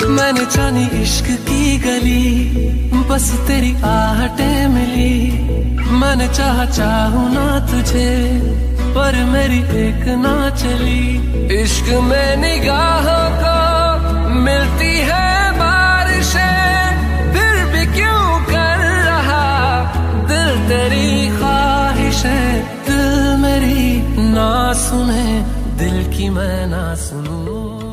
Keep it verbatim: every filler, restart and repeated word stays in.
मैंने जानी इश्क की गली, बस तेरी आहटें मिली। मैंने चाहा चाहूं ना तुझे, पर मेरी एक ना चली। इश्क में निगाहों को मिलती है बारिशें, फिर भी क्यों कर रहा दिल तेरी ख्वाहिशें। दिल मेरी ना सुने, दिल की मैं ना सुनूं।